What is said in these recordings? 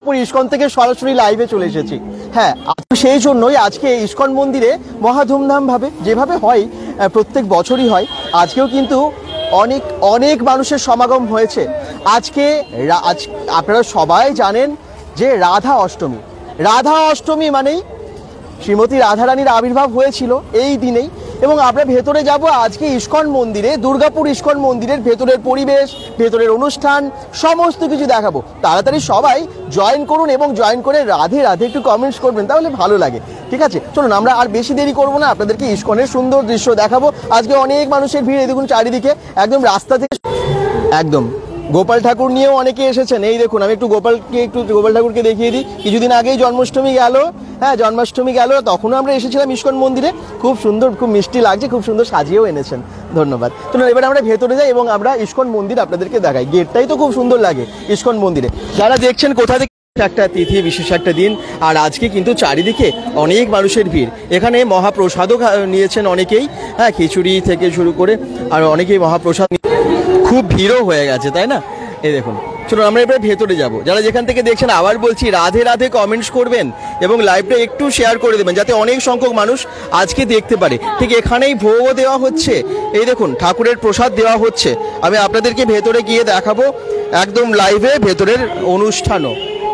ISKCON থেকে সরাসরি লাইভে চলে এসেছি। হ্যাঁ, সেই জন্যই আজকে ইসকন মন্দিরে মহা ধুমধাম ভাবে যেভাবে হয় প্রত্যেক বছরই হয়, আজকেও কিন্তু অনেক অনেক মানুষের সমাগম হয়েছে। আজকে আপনারা সবাই জানেন যে রাধা অষ্টমী মানেই শ্রীমতী রাধারানীর আবির্ভাব হয়েছিল এই দিনেই। এবং আমরা ভেতরে যাব আজকে ইসকন মন্দিরে, দুর্গাপুর ইসকন মন্দিরের ভেতরের পরিবেশ, ভেতরের অনুষ্ঠান সমস্ত কিছু দেখাবো। তাড়াতাড়ি সবাই জয়েন করুন এবং জয়েন করে রাধে রাধে একটু কমেন্টস করবেন, তাহলে ভালো লাগে। ঠিক আছে, চলুন আমরা আর বেশি দেরি করবো না, আপনাদেরকে ইসকনের সুন্দর দৃশ্য দেখাবো। আজকে অনেক মানুষের ভিড়, দেখুন চারিদিকে একদম রাস্তা থেকে একদম গোপাল ঠাকুর নিয়েও অনেকে এসেছেন। এই দেখুন, আমি একটু গোপাল ঠাকুরকে দেখিয়ে দিই। কিছুদিন আগেই জন্মাষ্টমী গেল, হ্যাঁ জন্মাষ্টমী গেল, তখনও আমরা এসেছিলাম ইসকন মন্দিরে। খুব সুন্দর, খুব মিষ্টি লাগছে, খুব সুন্দর সাজিয়েও এনেছেন, ধন্যবাদ। চলুন এবার আমরা ভেতরে যাই এবং আমরা ইসকন মন্দির আপনাদেরকে দেখাই। গেটটাই তো খুব সুন্দর লাগে ইসকন মন্দিরে। যারা দেখছেন কোথা থেকে, একটা তিথি, বিশেষ একটা দিন, আর আজকে কিন্তু চারিদিকে অনেক মানুষের ভিড়। এখানে মহাপ্রসাদও নিয়েছেন অনেকেই, হ্যাঁ খিচুড়ি থেকে শুরু করে আর অনেকেই মহাপ্রসাদ, খুব ভিড়ও হয়ে গেছে, তাই না? এই দেখুন, চলুন আমরা এবার ভেতরে যাব। যারা যেখান থেকে দেখছেন আবার বলছি, রাধে রাধে কমেন্টস করবেন এবং লাইভটা একটু শেয়ার করে দেবেন যাতে অনেক সংখ্যক মানুষ আজকে দেখতে পারে। ঠিক এখানেই ভোগও দেওয়া হচ্ছে, এই দেখুন ঠাকুরের প্রসাদ দেওয়া হচ্ছে। আমি আপনাদেরকে ভেতরে গিয়ে দেখাবো একদম লাইভে ভেতরের অনুষ্ঠানও।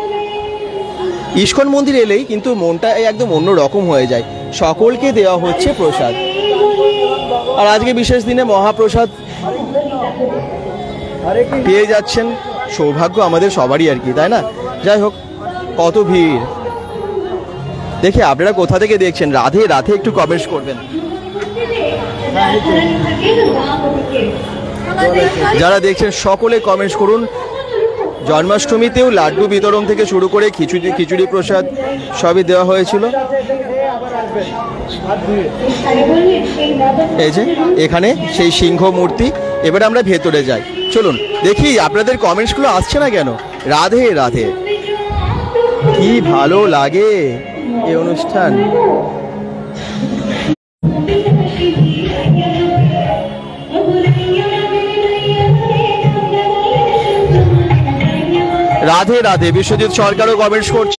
ইসকন মন্দির এলেই কিন্তু মনটা একদম অন্য রকম হয়ে যায়, সকলকে দেওয়া হচ্ছে প্রসাদ। আর আজকে বিশেষ দিনে মহাপ্রসাদ পেয়ে যাচ্ছেন, সৌভাগ্য আমাদের সবারই আর কি, তাই না? যাই হোক, কত ভিড় দেখে আপনারা কোথা থেকে দেখছেন রাধে রাধে একটু কমেন্টস করবেন। যারা দেখছেন সকলে কমেন্টস করুন। জন্মাষ্টমীতেও লাড্ডু বিতরণ থেকে শুরু করে খিচুড়ি প্রসাদ সবই দেওয়া হয়েছিল। এই যে এখানে সেই সিংহ মূর্তি। এবার আমরা ভেতরে যাই, চলুন দেখি আপনাদের কমেন্টসগুলো আসছে না কেন। রাধে রাধে, কি ভালো লাগে এই অনুষ্ঠান। রাধে রাধে, বিশ্বজিৎ সরকারও কমেন্টস করছে।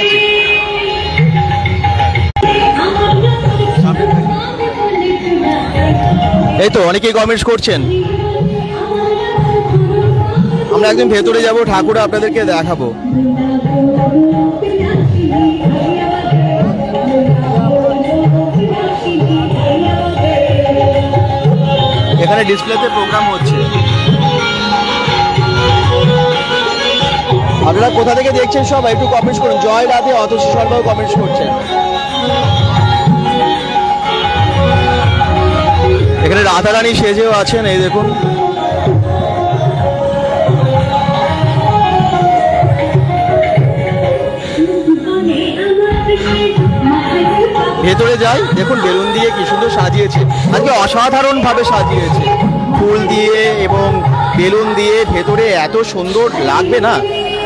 এই তো অনেকেই কমেন্টস করছেন। আমরা একদম ভেতরে যাব, ঠাকুর আপনাদেরকে দেখাবো। এখানে ডিসপ্লেতে প্রোগ্রাম হচ্ছে। আপনারা কোথা থেকে দেখছেন সবাই একটু কমেন্টস করুন। জয় রাধে, অতসী সরকার কমেন্টস করছেন। এখানে রাধারানী সেজেও আছেন, এই দেখুন। ভেতরে যাই, দেখুন বেলুন দিয়ে কি সুন্দর সাজিয়েছে, আজকে অসাধারণ ভাবে সাজিয়েছে ফুল দিয়ে এবং বেলুন দিয়ে। ভেতরে এত সুন্দর লাগবে না?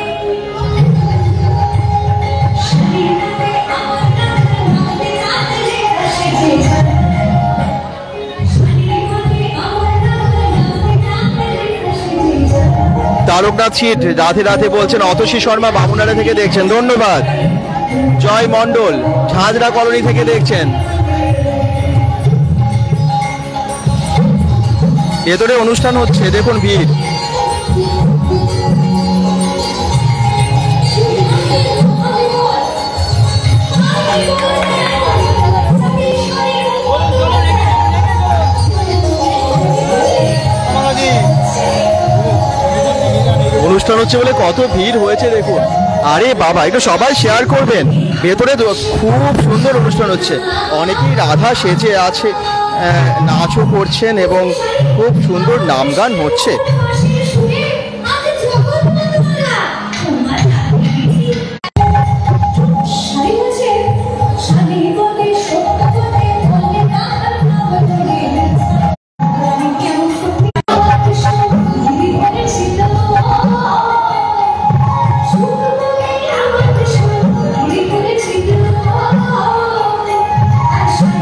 তারকনাথ সিট রাধে রাধে বলছেন। অতসী শর্মা বামুনারা থেকে দেখছেন, ধন্যবাদ। জয় মন্ডল ঝাঁঝরা কলোনি থেকে দেখছেন। ভেতরে অনুষ্ঠান হচ্ছে, দেখুন ভিড়। অনুষ্ঠান হচ্ছে বলে কত ভিড় হয়েছে দেখুন। আরে বাবা, একটু সবাই শেয়ার করবেন। ভেতরে খুব সুন্দর অনুষ্ঠান হচ্ছে, অনেকেই রাধা সেজে আছে, নাচও করছেন এবং খুব সুন্দর নাম গান হচ্ছে।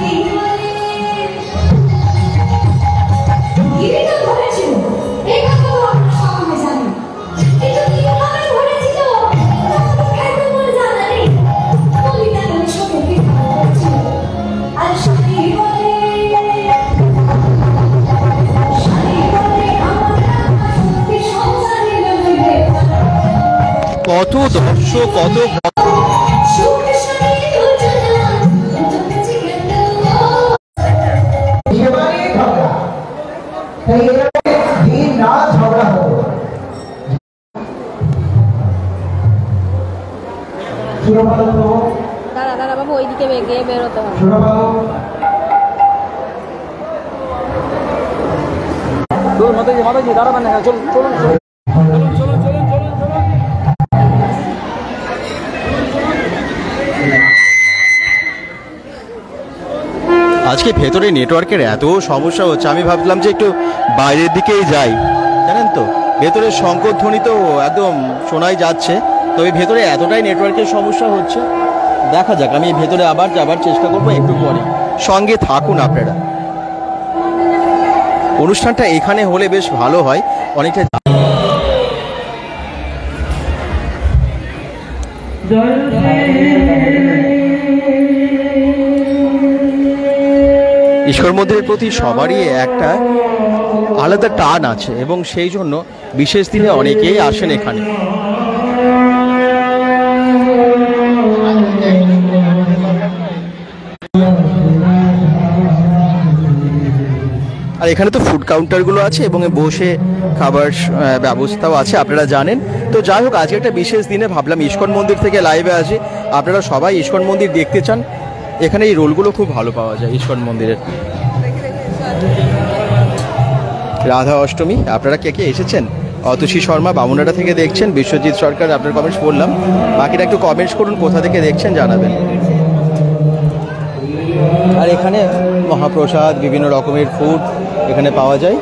Give it a কত দর্শক, কত দাঁড়া দাঁড়া বাবু, ওইদিকে গিয়ে বেরোতে হবে। মাতাজি দাঁড়াবেন না, চলুন চলুন চলুন চলুন চলুন চলুন চলুন। আজকে ভেতরে নেটওয়ার্কের এত সমস্যা হচ্ছে, আমি ভাবলাম যে একটু বাইরের দিকেই যাই, জানেন তো ভেতরের শঙ্করধ্বনি তো একদম শোনাই যাচ্ছে, তবে ভেতরে এতটাই নেটওয়ার্কের সমস্যা হচ্ছে। দেখা যাক, আমি ভেতরে আবার যাবার চেষ্টা করবো একটু পরে, সঙ্গে থাকুন আপনারা। অনুষ্ঠানটা এখানে হলে বেশ ভালো হয় অনেকটা। ঈশ্বর মন্দিরের প্রতি সবারই একটা আলাদা টান আছে এবং সেই জন্য বিশেষ দিনে অনেকেই আসেন এখানে। আর এখানে তো ফুড কাউন্টারগুলো আছে এবং বসে খাবার ব্যবস্থাও আছে, আপনারা জানেন। তো যাই হোক, আজকে একটা বিশেষ দিনে ভাবলাম ইস্কন মন্দির থেকে লাইভে আসি। আপনারা সবাই ইস্কন মন্দির দেখতে চান, এখানে এই রোলগুলো খুব ভালো পাওয়া যায় ইস্কন মন্দিরের। রাধা অষ্টমী, আপনারা কে কে এসেছেন? অতসী শর্মা বামুনাটা থেকে দেখছেন, বিশ্বজিৎ সরকার আপনার কমেন্টস বললাম, বাকিটা একটু কমেন্টস করুন, কোথা থেকে দেখছেন জানাবেন। আর এখানে মহাপ্রসাদ, বিভিন্ন রকমের ফুড এখানে পাওয়া যায়।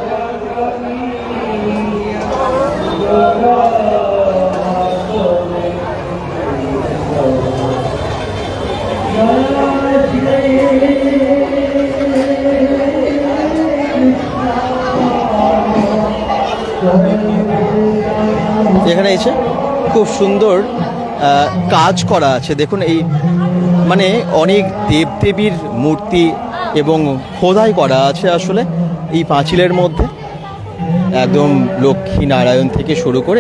এখানে এসে খুব সুন্দর কাজ করা আছে, দেখুন এই মানে অনেক দেবদেবীর মূর্তি এবং খোদাই করা আছে আসলে এই পাঁচিলের মধ্যে, একদম লক্ষ্মী নারায়ণ থেকে শুরু করে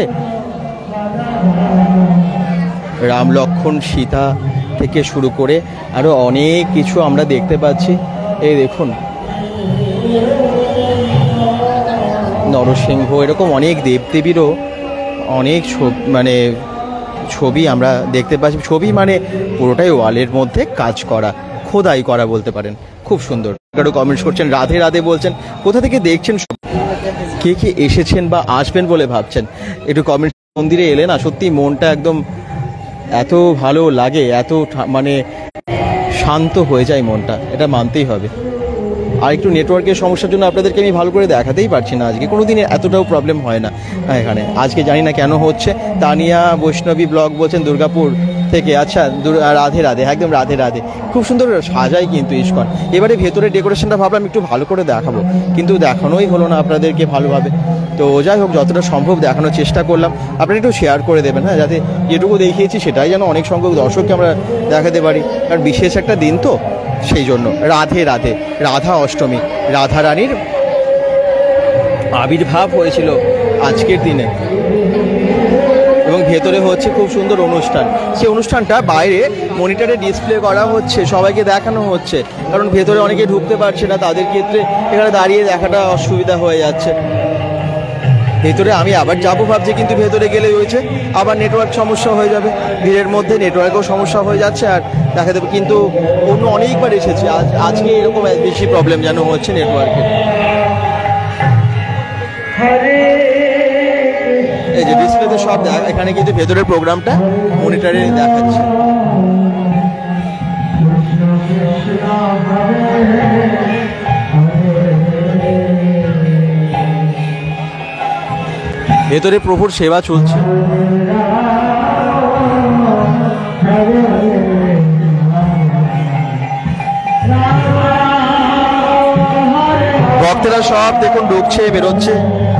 রাম লক্ষ্মণ সীতা থেকে শুরু করে আরও অনেক কিছু আমরা দেখতে পাচ্ছি। এই দেখুন নরসিংহ, এরকম অনেক দেবদেবীরও অনেক মানে ছবি আমরা দেখতে পাচ্ছি। ছবি মানে পুরোটাই ওয়ালের মধ্যে কাজ করা, খোদাই করা বলতে পারেন, খুব সুন্দর। কারো কমেন্টস করছেন, রাধে রাধে বলছেন, কোথা থেকে দেখছেন, কে কে এসেছেন বা আসবেন বলে ভাবছেন একটু কমেন্ট। মন্দিরে এলে না সত্যি মনটা একদম এত ভালো লাগে, এত মানে শান্ত হয়ে যায় মনটা, এটা মানতেই হবে। আর একটু নেটওয়ার্কের সমস্যার জন্য আপনাদেরকে আমি ভালো করে দেখাতেই পারছি না আজকে, কোনো দিন এতটাও প্রবলেম হয় না এখানে, আজকে জানি না কেন হচ্ছে। তানিয়া বৈষ্ণবী ব্লগ বলছেন দুর্গাপুর থেকে, আচ্ছা রাধে রাধে, একদম রাধে রাধে। খুব সুন্দর সাজাই কিন্তু ইস্কন। এবারে ভেতরে ডেকোরেশনটা ভাবলাম একটু ভালো করে দেখাবো, কিন্তু দেখানোই হলো না আপনাদেরকে ভালোভাবে। তো যাই হোক, যতটা সম্ভব দেখানোর চেষ্টা করলাম, আপনারা একটু শেয়ার করে দেবেন, হ্যাঁ, যাতে যেটুকু দেখিয়েছি সেটাই যেন অনেক সংখ্যক দর্শককে আমরা দেখাতে পারি, কারণ বিশেষ একটা দিন তো সেই জন্য। রাধে রাধে, রাধা অষ্টমী, রাধা রানীর আবির্ভাব হয়েছিল আজকের দিনে এবং ভেতরে হচ্ছে খুব সুন্দর অনুষ্ঠান। সেই অনুষ্ঠানটা বাইরে মনিটরে ডিসপ্লে করা হচ্ছে, সবাইকে দেখানো হচ্ছে, কারণ ভেতরে অনেকে ঢুকতে পারছে না, তাদের ক্ষেত্রে এখানে দাঁড়িয়ে দেখাটা অসুবিধা হয়ে যাচ্ছে। ভেতরে আমি আবার যাবো ভাবছি, কিন্তু ভেতরে গেলে হয়েছে আবার নেটওয়ার্ক সমস্যা হয়ে যাবে, ভিড়ের মধ্যে নেটওয়ার্কেও সমস্যা হয়ে যাচ্ছে আর দেখা দেবে। কিন্তু অন্য অনেকবার এসেছে, আজকে এরকম বেশি প্রবলেম যেন হচ্ছে নেটওয়ার্কে। এই যে ডিসপ্লেতে সব এখানে কিন্তু ভেতরের প্রোগ্রামটা মনিটরে দেখাচ্ছে। ভেতরে প্রভুর সেবা চলছে। ভক্তেরা সব দেখুন ঢুকছে বেরোচ্ছে।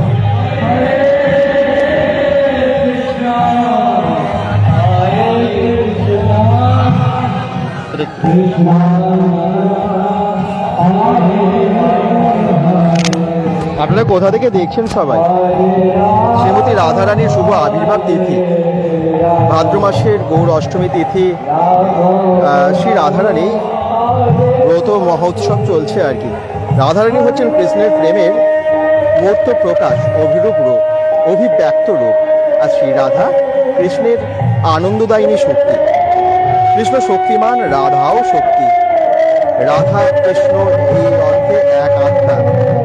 আপনারা কোথা থেকে দেখছেন সবাই? শ্রীমতী রাধারানীর শুভ আবির্ভাব তিথি ভাদ্র মাসের গৌর অষ্টমী তিথি শ্রী রাধারানী ব্রত মহোৎসব চলছে আর কি। রাধারানী হচ্ছেন কৃষ্ণের প্রেমের মূর্ত প্রকাশ, অভিরূপ রূপ, অভিব্যক্ত রূপ। আর শ্রী রাধা কৃষ্ণের আনন্দদায়িনী শক্তি। কৃষ্ণ শক্তিমান, রাধাও শক্তি। রাধা কৃষ্ণ এই অর্থে এক আত্মা।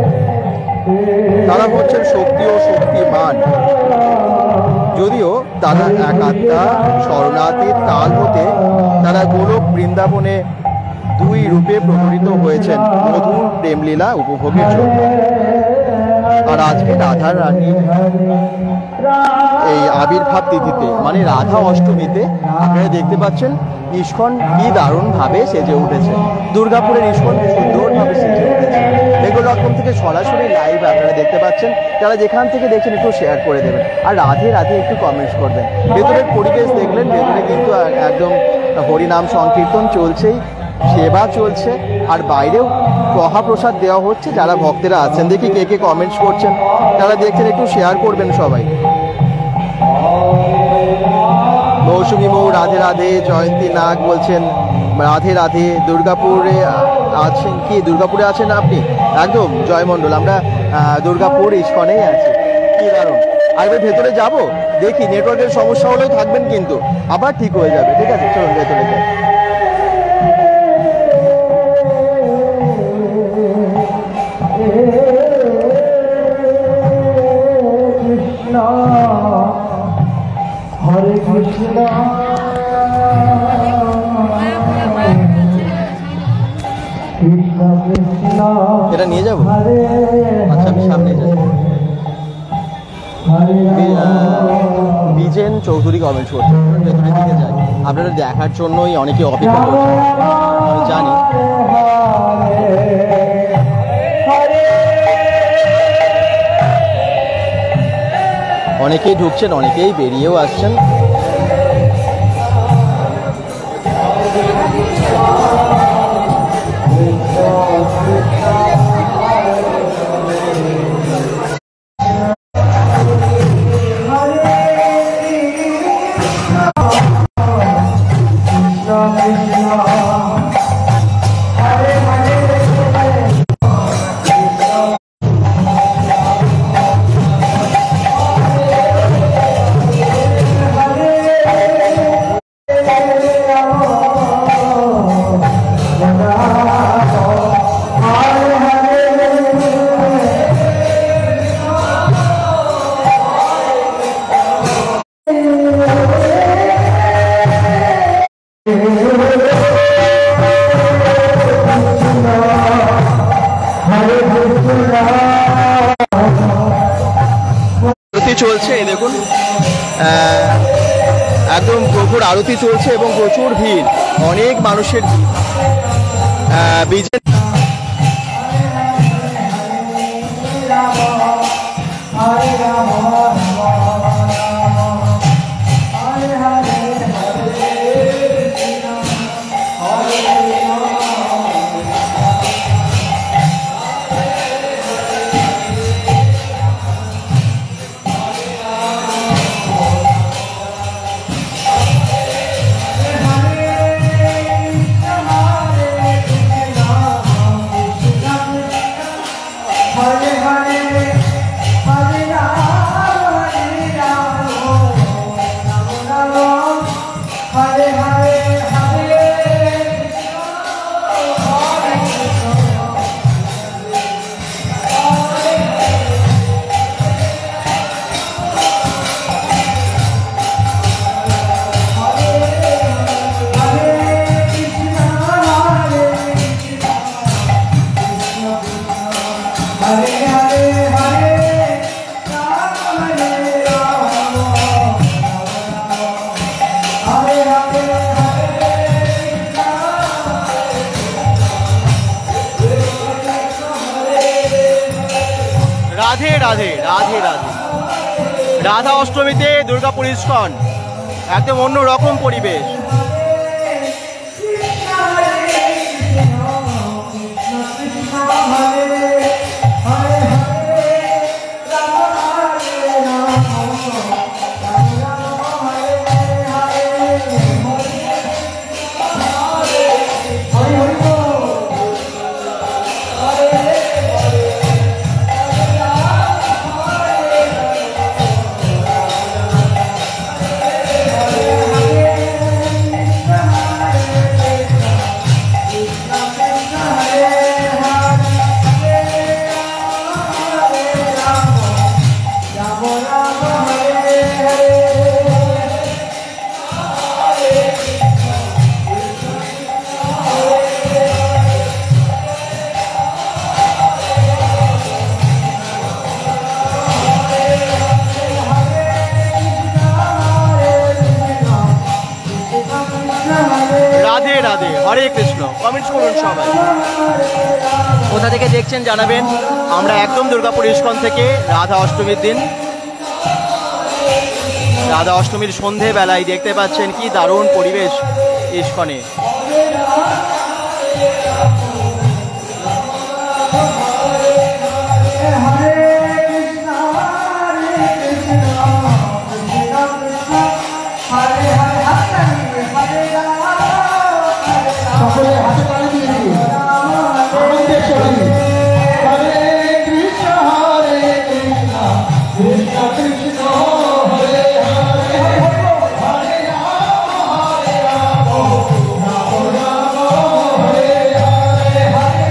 তারা হচ্ছেন শক্তি ও শক্তিমান, যদিও তারা এক আত্মা। শরণার্থীর কাল হতে তারা গোলক বৃন্দাবনে দুই রূপে প্রকটিত হয়েছেন মধুর প্রেমলীলা উপভোগের জন্য। আর আজকে রাধা রানীর এই আবির্ভাব তিথিতে মানে রাধা অষ্টমীতে আপনারা দেখতে পাচ্ছেন ইস্কন কি দারুণভাবে সেজে উঠেছে। দুর্গাপুরের ইস্কন সুন্দরভাবে সেজে উঠেছে। বেঙ্গল.com থেকে সরাসরি লাইভ আপনারা দেখতে পাচ্ছেন। যারা যেখান থেকে দেখছেন একটু শেয়ার করে দেবেন, আর রাধে রাধে একটু কমেন্টস করবেন। ভেতরের পরিবেশ দেখলেন, ভেতরে কিন্তু একদম হরিনাম সংকীর্তন চলছেই, সেবা চলছে, আর বাইরেও মহাপ্রসাদ দেওয়া হচ্ছে। যারা ভক্তেরা আছেন দেখি কে কে কমেন্টস করছেন, যারা দেখছেন একটু শেয়ার করবেন সবাই। মৌসুমী মৌ রাধে রাধে। জয়ন্তী নাগ বলছেন রাধে রাধে। দুর্গাপুরে আছেন কি? দুর্গাপুরে আছেন আপনি? একদম জয়মণ্ডল, আমরা দুর্গাপুর ইস্কনেই আছি। কি দারুণ। আর এবার ভেতরে যাব, দেখি নেটওয়ার্কের সমস্যা হলেও থাকবেন কিন্তু, আবার ঠিক হয়ে যাবে। ঠিক আছে, চলুন ভেতরে যাই। হরে কৃষ্ণ কৃষ্ণ কৃষ্ণ। এটা নিয়ে যাবো? আচ্ছা, আমি সামনে যাই। বিজেন চৌধুরী কমেন্টস করছেন, ভেতরের দিকে যাই। আপনারা দেখার জন্যই অনেকে অপেক্ষা করছেন, আমি জানি। অনেকেই ঢুকছেন, অনেকেই বেরিয়েও আসছেন। চলছে দেখুন, একদম প্রভুর আরতি চলছে এবং প্রচুর ভিড়, অনেক মানুষের বিজেপি রাধে রাধে রাধে রাধে। রাধা অষ্টমীতে দুর্গাপুর ইস্কন, একদম অন্য রকম পরিবেশ। রাধে, হরে কৃষ্ণ। কমেন্টস করুন সবাই, কোথা থেকে দেখছেন জানাবেন। আমরা একদম দুর্গাপুর ইস্কন থেকে, রাধা অষ্টমীর দিন, রাধা অষ্টমীর সন্ধে বেলায় দেখতে পাচ্ছেন কি দারুণ পরিবেশ ইস্কনে। সকলে হাতে তালি দিয়ে দিন, আনন্দের সহিত হরে কৃষ্ণ কৃষ্ণ কৃষ্ণ হরে হরে, হরে রাম রাম রাম হরে হরে,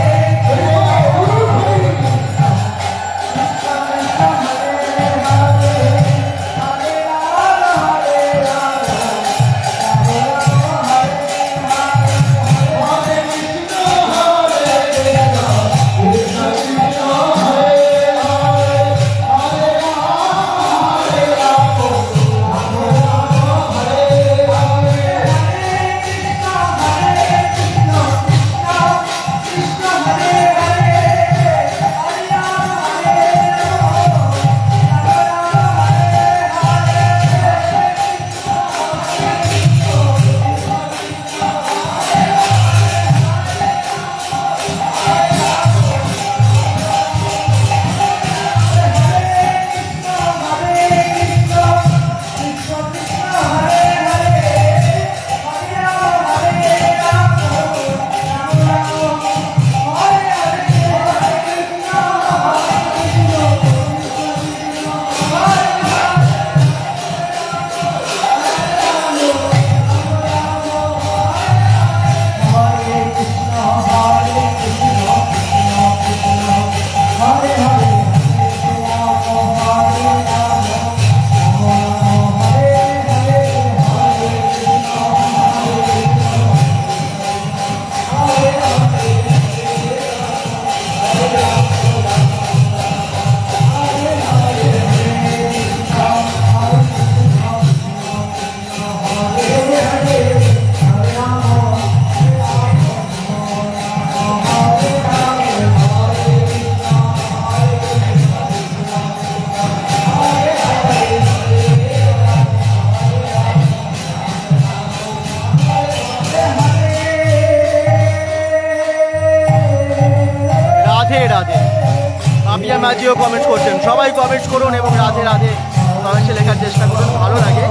পাপিয়া মাঝিও কমেন্ট করছেন, সবাই কমেন্টস করুন এবং রাধে রাধে কমেন্টসে লেখার চেষ্টা করুন, ভালো লাগে।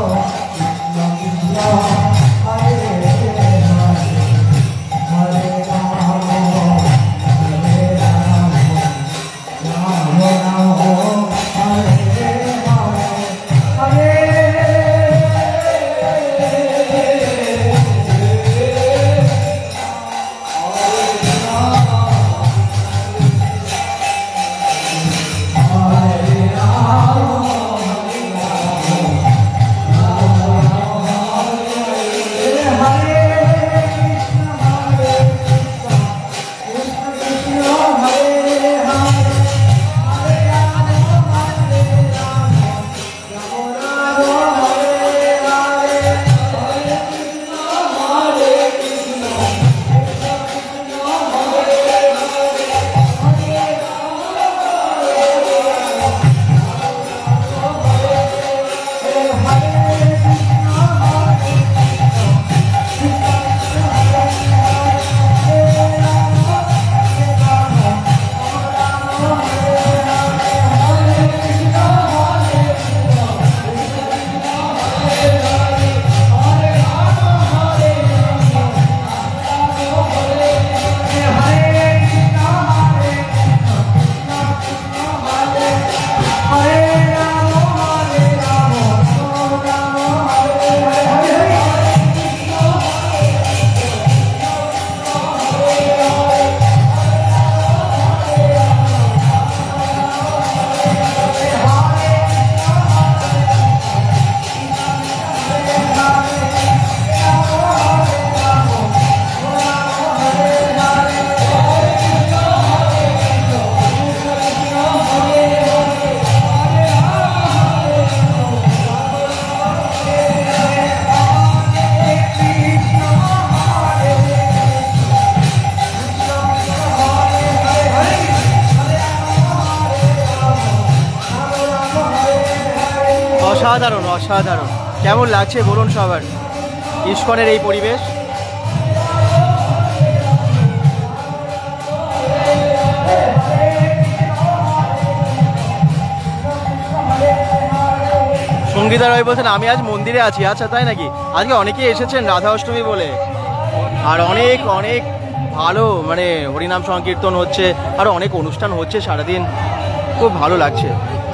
অসাধারণ। কেমন লাগছে বলুন সবার ইস্কনের এই পরিবেশ? সঙ্গীতা রয় বলছেন আমি আজ মন্দিরে আছি। আচ্ছা তাই নাকি? আজকে অনেকেই এসেছেন রাধা অষ্টমী বলে, আর অনেক অনেক ভালো মানে হরিনাম সংকীর্তন হচ্ছে, আর অনেক অনুষ্ঠান হচ্ছে সারাদিন, খুব ভালো লাগছে।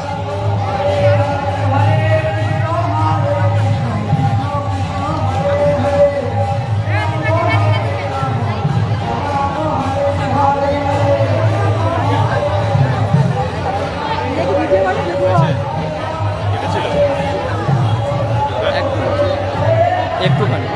একটুখানি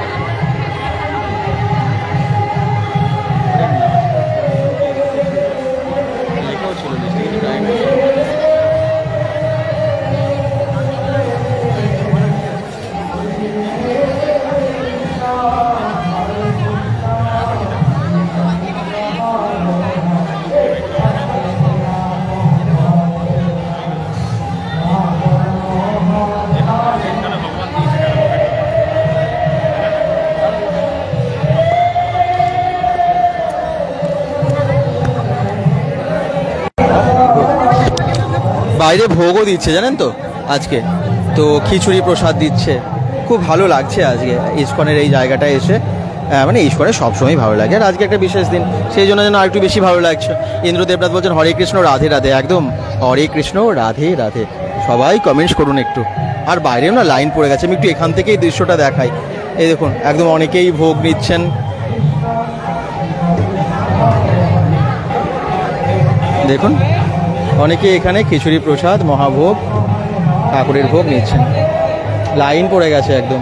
বাইরে ভোগও দিচ্ছে জানেন তো আজকে, তো খিচুড়ি প্রসাদ দিচ্ছে, খুব ভালো লাগছে আজকে ইস্কনের এই জায়গাটায় এসে। মানে ইস্কনের সবসময় ভালো লাগে, আর আজকে একটা বিশেষ দিন, সেই জন্য যেন আরেকটু বেশি ভালো লাগছে। ইন্দ্রদেবনাথ বলছেন হরে কৃষ্ণ রাধে রাধে, একদম হরে কৃষ্ণ রাধে রাধে। সবাই কমেন্টস করুন একটু। আর বাইরেও না লাইন পড়ে গেছে, আমি একটু এখান থেকেই দৃশ্যটা দেখাই। এই দেখুন একদম অনেকেই ভোগ নিচ্ছেন, দেখুন অনেকে এখানে খিচুড়ি প্রসাদ মহাভোগ ঠাকুরের ভোগ নিচ্ছেন, লাইন পড়ে গেছে একদম।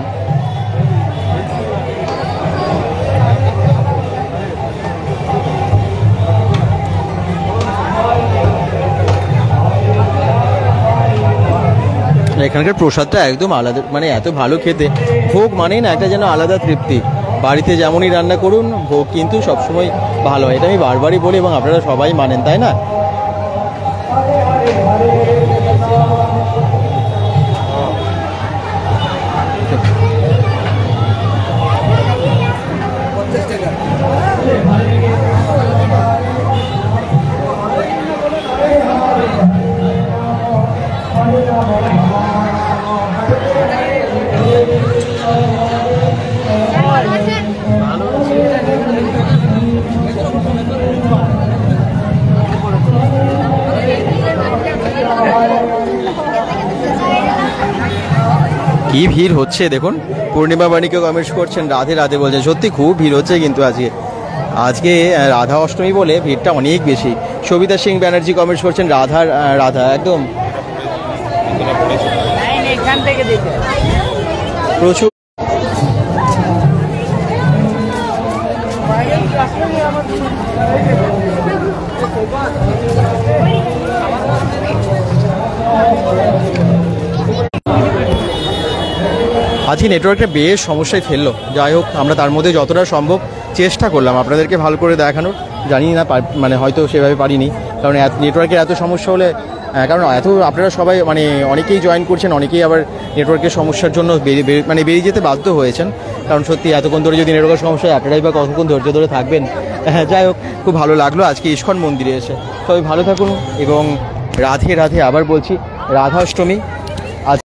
এখানকার প্রসাদটা একদম আলাদা, মানে এত ভালো খেতে, ভোগ মানেই না একটা যেন আলাদা তৃপ্তি। বাড়িতে যেমনই রান্না করুন ভোগ কিন্তু সবসময় ভালো হয়, এটা আমি বারবারই বলি এবং আপনারা সবাই মানেন, তাই না? কি ভিড় হচ্ছে দেখুন। পূর্ণিমা বাণীকে কমেন্টস করছেন রাধে রাধে বলছেন, সত্যি খুব ভিড় হচ্ছে কিন্তু আজকে রাধা অষ্টমী বলে ভিড়টা অনেক বেশি। সবিতা সিং ব্যানার্জি কমেন্টস করছেন রাধা রাধা, একদম প্রচুর। আজকে নেটওয়ার্কটা বেশ সমস্যায় ফেললো, যাই হোক আমরা তার মধ্যে যতটা সম্ভব চেষ্টা করলাম আপনাদেরকে ভালো করে দেখানোর। জানি না মানে হয়তো সেভাবে পারিনি, কারণ নেটওয়ার্কের এত সমস্যা হলে, কারণ এত আপনারা সবাই মানে অনেকেই জয়েন করছেন, অনেকেই আবার নেটওয়ার্কের সমস্যার জন্য বেরিয়ে যেতে বাধ্য হয়েছেন। কারণ সত্যি এতক্ষণ ধরে যদি নেটওয়ার্কের সমস্যা হয় আপনারাই বা কতক্ষণ ধৈর্য ধরে থাকবেন। হ্যাঁ যাই হোক, খুব ভালো লাগলো আজকে ইস্কন মন্দিরে এসে। সবাই ভালো থাকুন এবং রাধে রাধে। আবার বলছি রাধাষ্টমী।